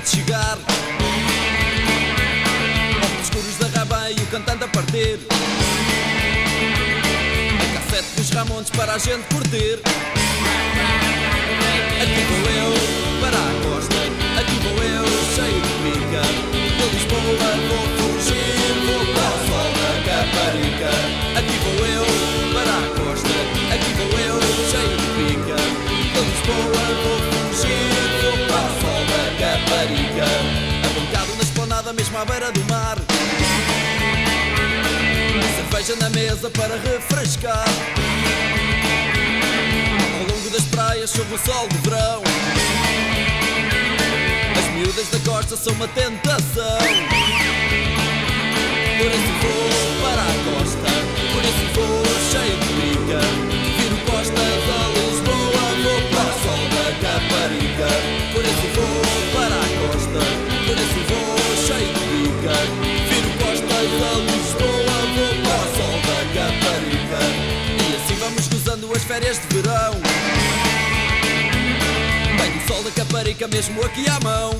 de chegar. Óculos escuros da Raban e o cantante a partir. A cassete dos Ramones para a gente curtir. Aqui vou eu, para a costa. Aqui vou eu, cheio de pica. De Lisboa vou fugir, vou para o sol da Caparica. Aqui vou eu, para a costa. Aqui vou eu, cheio de pica. De Lisboa vou fugir, vou para o sol da Caparica. Abancado na esplanada mesmo à beira do mar. Cerveja na mesa para refrescar. Ao longo das praias sob o sol de verão. As miúdas da costa são uma tentação. Por isso vou para a costa. Por isso vou cheio de pica. Viro costas a Lisboa, vou para o sol da Caparica. Por isso vou para a costa. Por isso vou cheio de pica. Viro costas a Lisboa, vou para o sol da Caparica. E assim vamos gozando as férias de verão. Bem o sol da Caparica mesmo aqui à mão.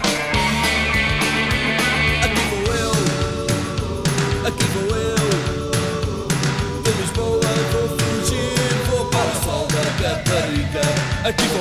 Aqui vou eu, aqui vou eu. De Lisboa vou fugir, vou para o sol da Caparica. Aqui vou